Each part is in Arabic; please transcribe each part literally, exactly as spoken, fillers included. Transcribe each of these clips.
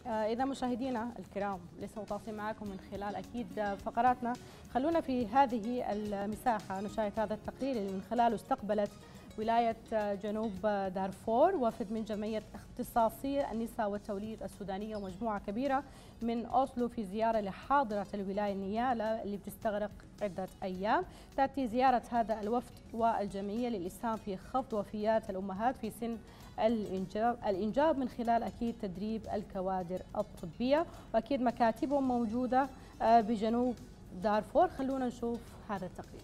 إذا مشاهدينا الكرام لسه متواصلين معكم من خلال أكيد فقراتنا، خلونا في هذه المساحة نشاهد هذا التقرير اللي من خلاله استقبلت ولاية جنوب دارفور وفد من جمعية اختصاصي النساء والتوليد السودانية ومجموعة كبيرة من أوسلو في زيارة لحاضرة الولاية نيالا اللي بتستغرق عدة أيام. تأتي زيارة هذا الوفد والجمعية للإسهام في خفض وفيات الأمهات في سن الإنجاب, الإنجاب من خلال أكيد تدريب الكوادر الطبية، وأكيد مكاتبهم موجودة بجنوب دارفور. خلونا نشوف هذا التقرير.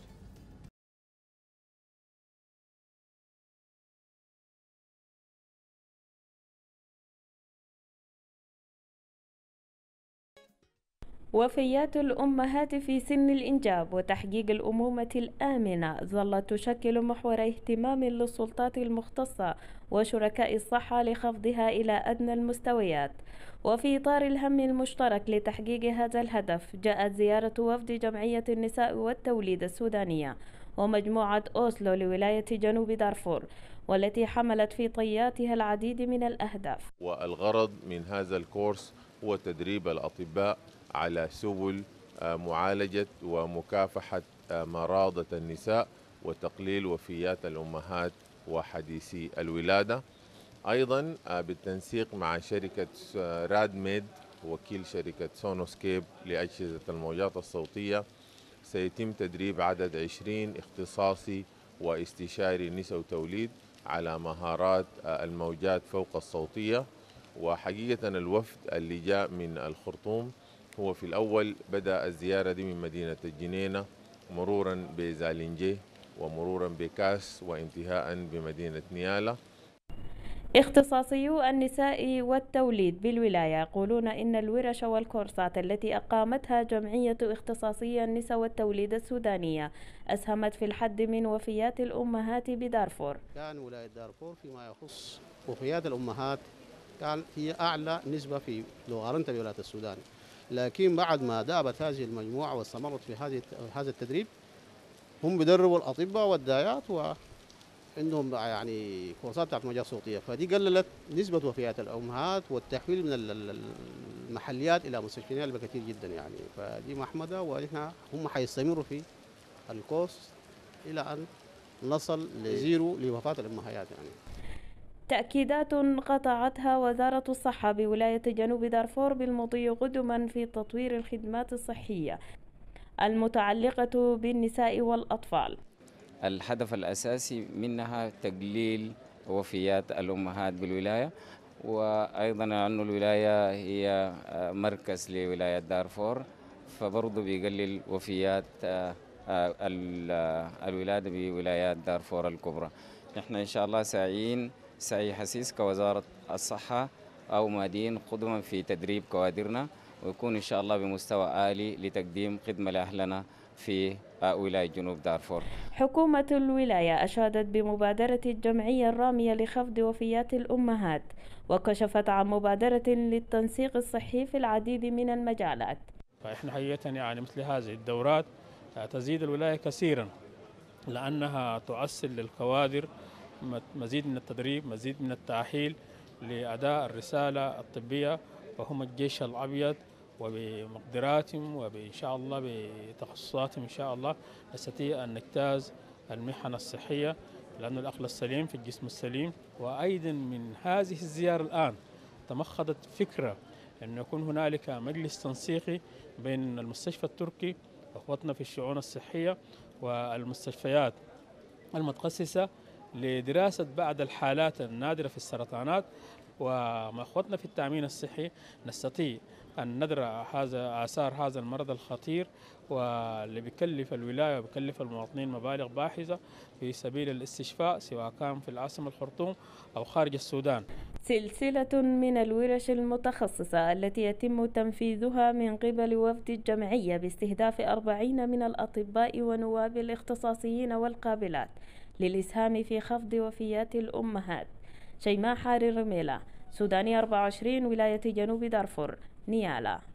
وفيات الأمهات في سن الإنجاب وتحقيق الأمومة الآمنة ظلت تشكل محور اهتمام للسلطات المختصة وشركاء الصحة لخفضها إلى أدنى المستويات. وفي إطار الهم المشترك لتحقيق هذا الهدف جاءت زيارة وفد جمعية النساء والتوليد السودانية ومجموعة أوسلو لولاية جنوب دارفور، والتي حملت في طياتها العديد من الأهداف. والغرض من هذا الكورس هو تدريب الأطباء على سبل معالجة ومكافحة مرضى النساء وتقليل وفيات الأمهات وحديثي الولادة. أيضا بالتنسيق مع شركة راد ميد وكيل شركة سونوسكيب لأجهزة الموجات الصوتية سيتم تدريب عدد عشرين اختصاصي واستشاري نساء وتوليد على مهارات الموجات فوق الصوتية. وحقيقة الوفد اللي جاء من الخرطوم هو في الأول بدأ الزيارة دي من مدينة الجنينة مرورا بزالنجيه ومرورا بكاس وانتهاء بمدينة نيالا. اختصاصيو النساء والتوليد بالولاية يقولون إن الورش والكورسات التي أقامتها جمعية اختصاصي النساء والتوليد السودانية أسهمت في الحد من وفيات الأمهات بدارفور. كان ولاية دارفور فيما يخص وفيات الأمهات كان هي أعلى نسبة في لو قارنت بولاية السودان، لكن بعد ما دابت هذه المجموعة واستمرت في هذه هذا التدريب هم بدربوا الأطباء والدايات وعندهم يعني كورسات بتاعت موجات صوتية، فدي قللت نسبة وفيات الأمهات والتحويل من المحليات إلى مستشفيات بكثير جدا يعني، فدي محمدة ونحن هم حيستمروا في الكورس إلى أن نصل لزيرو لوفاة الأمهات يعني. تأكيدات قطعتها وزارة الصحة بولاية جنوب دارفور بالمضي قدما في تطوير الخدمات الصحية المتعلقة بالنساء والأطفال. الهدف الأساسي منها تقليل وفيات الأمهات بالولاية، وأيضا أن الولاية هي مركز لولاية دارفور فبرضه بيقلل وفيات الولادة بولايات دارفور الكبرى. نحن إن شاء الله ساعين سعي حسيس كوزارة الصحة أو مادين قدما في تدريب كوادرنا ويكون إن شاء الله بمستوى عالي لتقديم خدمة لأهلنا في ولاية جنوب دارفور. حكومة الولاية أشادت بمبادرة الجمعية الرامية لخفض وفيات الأمهات وكشفت عن مبادرة للتنسيق الصحي في العديد من المجالات. فإحنا حقيقة يعني مثل هذه الدورات تزيد الولاية كثيرا لأنها تؤصل للكوادر مزيد من التدريب، مزيد من التأهيل لأداء الرسالة الطبية، وهم الجيش الأبيض وبمقدراتهم وإن شاء الله بتخصصاتهم إن شاء الله نستطيع أن نجتاز المحن الصحية، لأن العقل السليم في الجسم السليم. وأيضا من هذه الزيارة الآن تمخضت فكرة أن يكون هنالك مجلس تنسيقي بين المستشفى التركي وأخوتنا في الشؤون الصحية والمستشفيات المتخصصة لدراسة بعض الحالات النادرة في السرطانات، ومع أخوتنا في التأمين الصحي نستطيع أن ندرع هذا آثار هذا المرض الخطير واللي بيكلف الولاية وبيكلف المواطنين مبالغ باحثة في سبيل الاستشفاء سواء كان في العاصمة الخرطوم أو خارج السودان. سلسلة من الورش المتخصصة التي يتم تنفيذها من قبل وفد الجمعية باستهداف أربعين من الأطباء ونواب الاختصاصيين والقابلات للإسهام في خفض وفيات الأمهات. شيماء حاري رميلة، سوداني أربعة وعشرين، ولاية جنوب دارفور، نيالا.